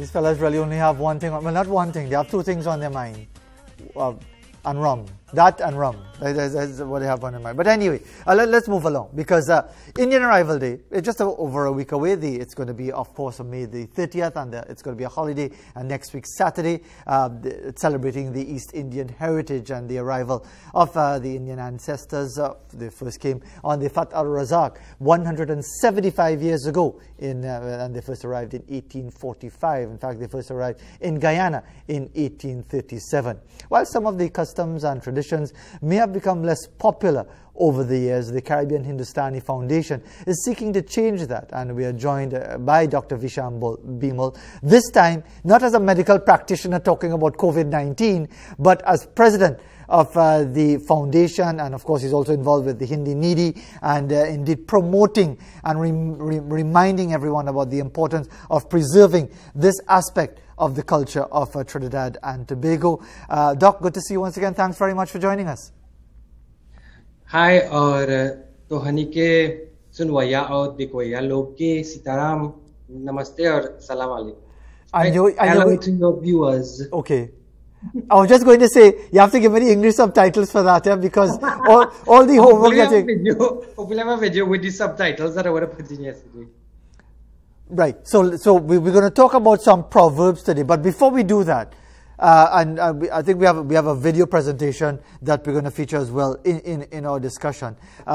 these fellas really only have one thing, well, not one thing, they have two things on their mind. And rum. That and rum. That's what they have on their mind. But anyway, let's move along, because Indian Arrival Day is just over a week away. It's going to be, of course, on May the 30th, and it's going to be a holiday. And next week, Saturday, celebrating the East Indian heritage and the arrival of the Indian ancestors. They first came on the Fath al-Razak 175 years ago, and they first arrived in 1845. In fact, they first arrived in Guyana in 1837. While some of the customs and traditions may have become less popular over the years, the Caribbean Hindustani Foundation is seeking to change that, and we are joined by Dr. Visham Bimal, this time not as a medical practitioner talking about COVID-19, but as president of the foundation, and of course he's also involved with the Hindi Needy, and indeed promoting and reminding everyone about the importance of preserving this aspect of the culture of Trinidad and Tobago. Doc, good to see you once again. Thanks very much for joining us. Hi, और तोहनी के सुनवैया और देखवैया लोग के सीताराम नमस्ते और सलाम अलैकुम. Hello to your viewers. Okay. I was just going to say, you have to give me the English subtitles for that, yeah, because all the homework that hopefully I have a video with the subtitles that I would have put in yesterday. Right. So we're going to talk about some proverbs today, but before we do that, I think we have a video presentation that we're going to feature as well in our discussion.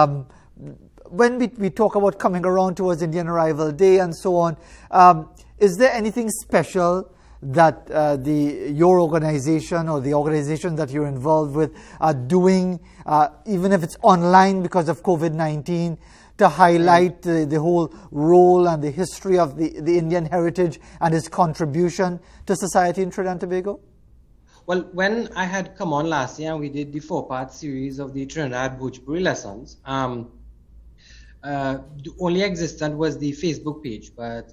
When we talk about coming around towards Indian Arrival Day and so on, is there anything special that your organization or the organization that you're involved with are doing, even if it's online because of COVID-19, to highlight the whole role and the history of the Indian heritage and its contribution to society in Trinidad and Tobago? Well, when I had come on last year and we did the 4-part series of the Trinidad Bhojpuri lessons, the only existent was the Facebook page, but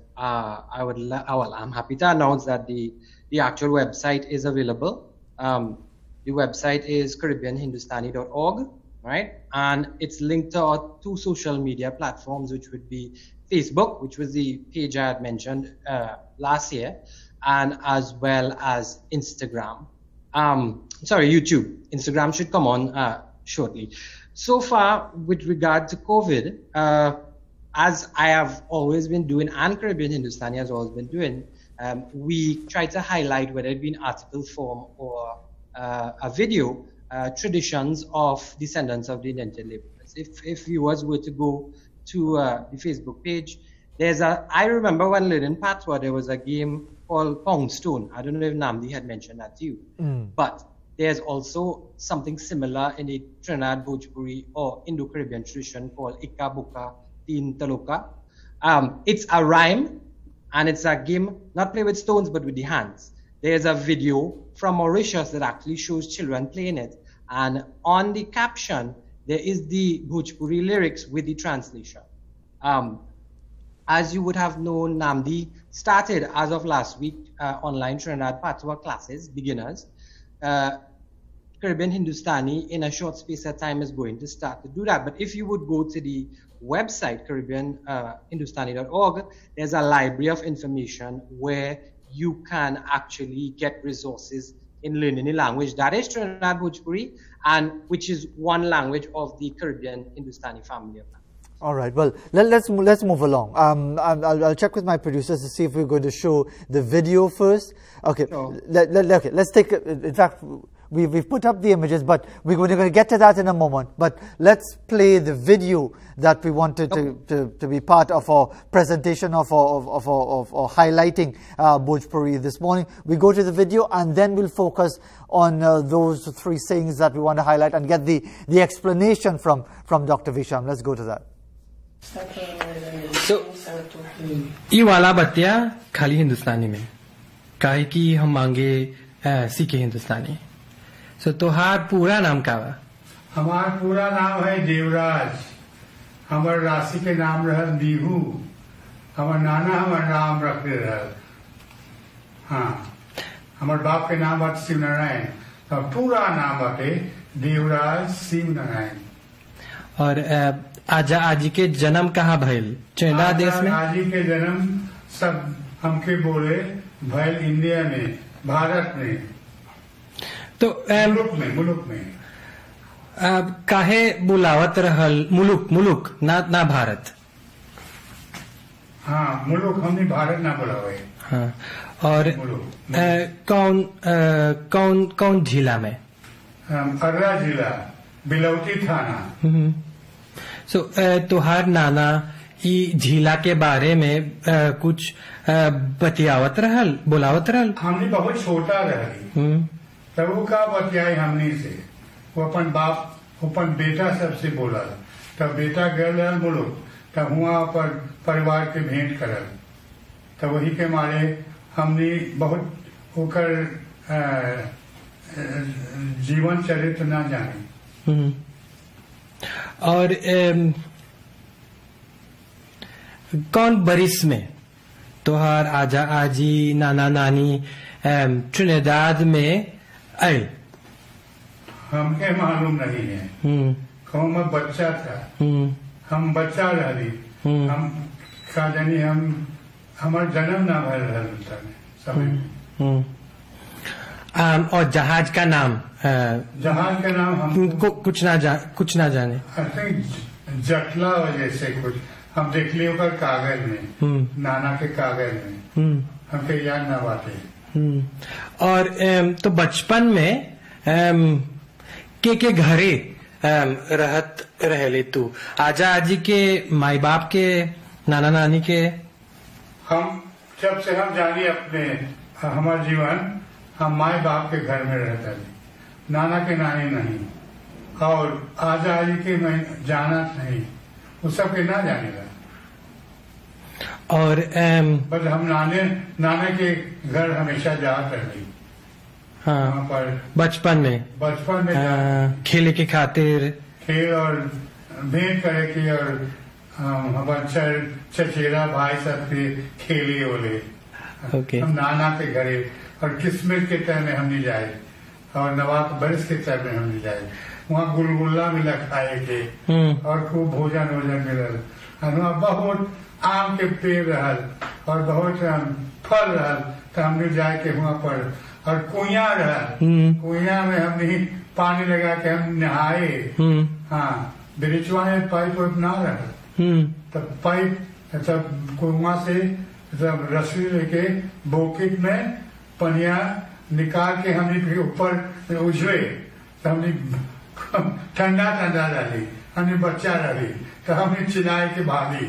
I'm happy to announce that the actual website is available. The website is CaribbeanHindustani.org, right? And it's linked to our 2 social media platforms, which would be Facebook, which was the page I had mentioned last year, and as well as Instagram. YouTube. Instagram should come on shortly. So far, with regard to COVID, as I have always been doing, and Caribbean Hindustani has always been doing, we try to highlight, whether it be in article form or a video, traditions of descendants of the indentured laborers. If viewers were to go to the Facebook page, I remember when learning Patois, there was a game called Poundstone. I don't know if Namdi had mentioned that to you, but there's also something similar in the Trinidad Bhojpuri or Indo-Caribbean tradition called Ika Buka Tin Taloka. It's a rhyme, and it's a game not played with stones but with the hands. There's a video from Mauritius that actually shows children playing it, and on the caption there is the Bhojpuri lyrics with the translation. As you would have known, Namdi started as of last week online Trinidad Patois classes, beginners. Caribbean Hindustani in a short space of time is going to start to do that. But if you would go to the website CaribbeanHindustani.org, there's a library of information where you can actually get resources in learning a language that is Trinidad Bhojpuri, and which is one language of the Caribbean Hindustani family of languages. All right. Well, let's move along. I'll check with my producers to see if we're going to show the video first. Okay. Sure. Okay. Let's take. In fact, we've put up the images, but we're going to get to that in a moment. But let's play the video that we wanted to be part of our presentation of highlighting Bhojpuri this morning. We go to the video, and then we'll focus on those 3 sayings that we want to highlight and get the explanation from Dr. Visham. Let's go to that. So, ये वाला बत्तिया खाली हिंदुस्तानी में काहे कि हम मांगे सीखे हिंदुस्तानी. So तोहार पूरा नाम का बा? हमार पूरा नाम है देवराज. हमार राशि के नाम रहल दीहू. हमार नाना हमार नाम रखले रहल. हाँ, हमार बाप के नाम बात शिव नारायण. तो पूरा नाम बाटे देवराज शिव नारायण. और आजी के जन्म कहाँ भइल? ट्रिनिडाद देश में? आजी के जन्म सब हमके बोले भैल इंडिया में, भारत में, तो मुल्क में काहे बुलावत रहल मुलुक ना भारत? हाँ, मुल्क हमने भारत ना बुलावे। हाँ, और कौन जिला में? अर्रा जिला, बिलौटी थाना। सो तुहार नाना ई झीला के बारे में कुछ बतियावत रहल, बुलावत रहल? हमने बहुत छोटा रही तब वो का बतियाई हमनी से, वो अपन बाप अपन बेटा सबसे बोला, तब बेटा गल रहल मुल्क, तब हुआ पर परिवार के भेंट करल, तब वही के मारे हमने बहुत होकर जीवन चरित्र ना जाने। और कौन बरिस में तोहार आजा आजी नाना नानी ट्रिनिडाद में आए? हमके मालूम नहीं है। कहूँ मैं बच्चा था, हम बच्चा रही, हम का जानी हम हमार जन्म ना भर रहा समय। और जहाज का नाम? जहाज का नाम हम कुछ ना जाने। आई थिंक जटला वजह से कुछ हम देख लिए होकर कागज में, नाना के कागज में, हमके याद ना बातें। और तो बचपन में के घरे रहत रहले तू? आजा आजी के, माई बाप के, नाना नानी के? हम जब से हम जानी अपने हमारा जीवन, हम माई बाप के घर में रहता थे, नाना के नानी नहीं, और आजा आजी के मैं जाना नहीं, वो सब के ना जाने लगा। और बस हम नाना के घर हमेशा जाते रही। हाँ, पर बचपन में खेले के खातिर, खेल और भेंट करे की, और हमारे चचेरा भाई सब के खेले ओले। हम नाना के घरे, और किस्मत के टाइम में हम नहीं जाए, और नवाब बरिस के टाइम में हम नहीं जाए, वहाँ गुलगुल्ला मिला खाए के, और खूब भोजन मिलल, और बहुत आम के पेड़ रहल, और बहुत फल रहल, तो हमने जाए के वहाँ पर, और कुइया रहल, कुइया में हमने पानी लगा के हम नहाए। हाँ, ब्रिजवा में पाइप वाइप ना रहल, तब पाइप तब कुआं से तब रस्सी लेके बोकिट में पनिया निकाल के हमने ऊपर उजड़े, तो हमने ठंडा डाली, हमने बच्चा रही, तो हमने चिल्लाए के भागी।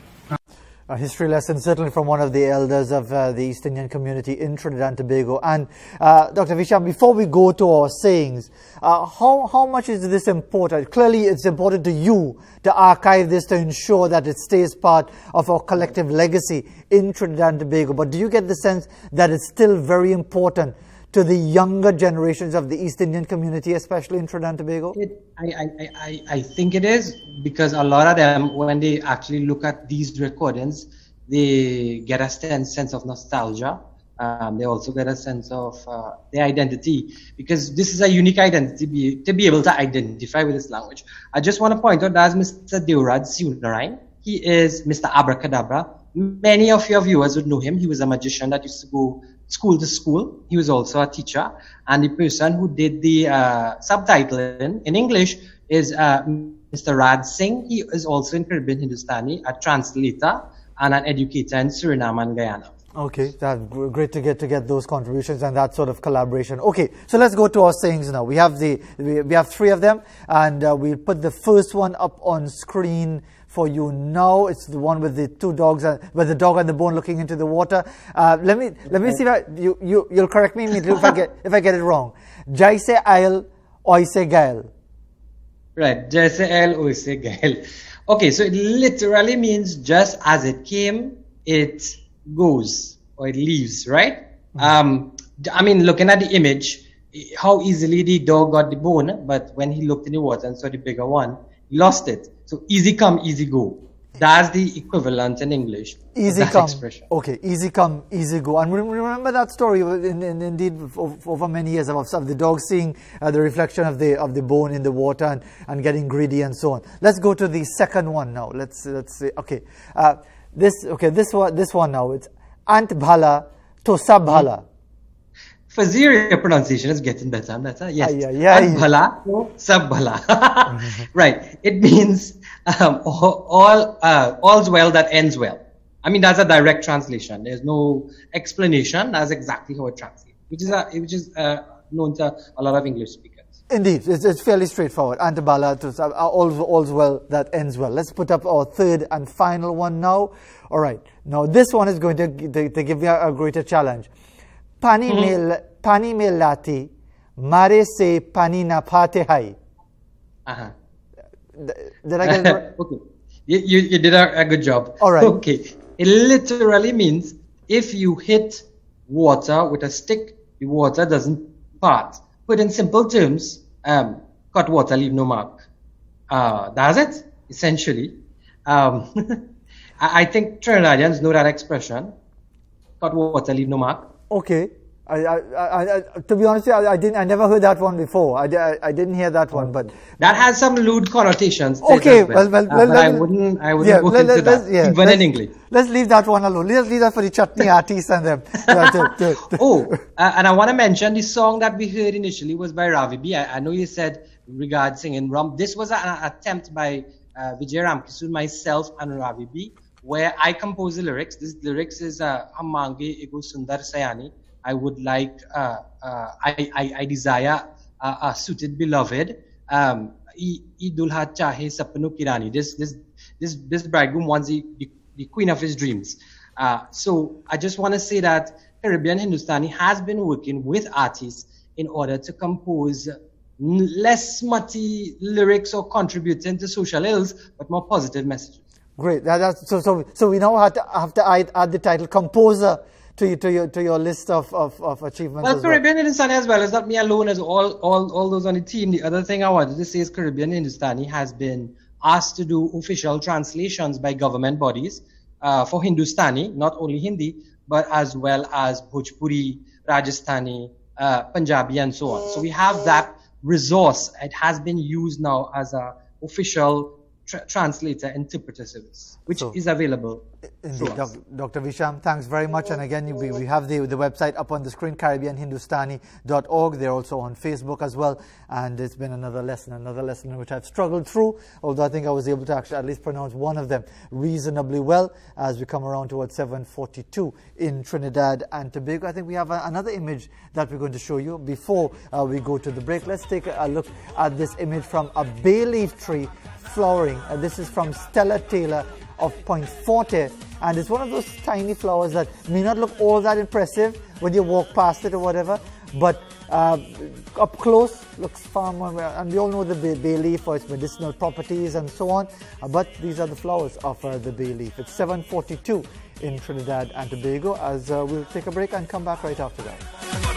A history lesson certainly from one of the elders of the East Indian community in Trinidad and Tobago. And Dr. Visham, before we go to our sayings, how much is this important? Clearly it's important to you to archive this, to ensure that it stays part of our collective legacy in Trinidad and Tobago. But do you get the sense that it's still very important to the younger generations of the East Indian community, especially in Trinidad and Tobago? I think it is, because a lot of them, when they actually look at these recordings, they get a sense of nostalgia. They also get a sense of their identity, because this is a unique identity to be able to identify with this language. I just want to point out that Mr. Devraj Siunarain. He is Mr. Abracadabra. Many of your viewers would know him. He was a magician that used to go school to school. He was also a teacher, and the person who did the subtitling in English is Mr. Raj Singh. He is also in Caribbean Hindustani, a translator and an educator in Suriname and Guyana. Okay, that's great to get those contributions and that sort of collaboration. Okay, so let's go to our sayings now. We have we have 3 of them, and we'll put the first one up on screen for you now. It's the one with the 2 dogs, with the dog and the bone looking into the water. Let me see if you'll correct me if I get it wrong. Jaise ail, oise gail. Right, jaise ail, oise gail. Okay, so it literally means just as it came, it goes, or it leaves, right? I mean, looking at the image, how easily the dog got the bone, but when he looked in the water and saw the bigger one, he lost it. So easy come, easy go. That's the equivalent in English. Easy come. Expression. Okay, easy come, easy go. And remember that story, indeed, over many years of the dog seeing the reflection of the bone in the water and getting greedy and so on. Let's go to the second one now. Let's see. Okay, this one now. It's Ant Bhala To Sabhala. Fazir, your pronunciation is getting better and better. Yes. Bhala to Sabhala. Right. It means all's well that ends well. I mean, that's a direct translation. There's no explanation. That's exactly how it translates, which is known to a lot of English speakers. Indeed, it's fairly straightforward. Antibala to all's well that ends well. Let's put up our third and final one now. All right. Now this one is going to give you a greater challenge. Pani me lati, mare se pani na pate hai. Did I get it right? Okay. You did a good job. All right. Okay. It literally means if you hit water with a stick, the water doesn't part. Put in simple terms, cut water, leave no mark. That's it, essentially. I think Trinidadians know that expression. Cut water, leave no mark. Okay. To be honest, I never heard that one before. I didn't hear that one, but that has some lewd connotations. Okay, well, I wouldn't go into that, even in English. Let's leave that one alone. Let's leave that for the chutney artists and them. And I want to mention the song that we heard initially was by Ravi B. I know you said regarding singing rum. This was an attempt by Vijay Ramkisud, myself, and Ravi B, where I composed the lyrics. This lyrics is Hammange Ego Sundar Sayani. I would like, I desire a suited beloved. Idulha chahe sapno kirani. This bridegroom wants the queen of his dreams. So I just want to say that Caribbean Hindustani has been working with artists in order to compose less smutty lyrics or contributing to social ills, but more positive messages. Great. So we now have to add the title composer to your list of achievements. Well, Caribbean Hindustani as well. It's not me alone, as all those on the team. The other thing I wanted to say is Caribbean Hindustani has been asked to do official translations by government bodies for Hindustani, not only Hindi, but as well as Bhojpuri, Rajasthani, Punjabi, and so on. So we have that resource. It has been used now as an official translator interpreter service, which is available. Indeed, Dr. Visham, thanks very much. And again, we have the website up on the screen, CaribbeanHindustani.org. They're also on Facebook as well. And it's been another lesson which I've struggled through, although I think I was able to actually at least pronounce one of them reasonably well as we come around towards 7:42 in Trinidad and Tobago. I think we have another image that we're going to show you before we go to the break. Let's take a look at this image from a bay leaf tree flowering. This is from Stella Taylor of Point Forte, and it's one of those tiny flowers that may not look all that impressive when you walk past it or whatever, but up close looks far more, and we all know the bay leaf for its medicinal properties and so on, but these are the flowers of the bay leaf. It's 7:42 in Trinidad and Tobago, as we'll take a break and come back right after that.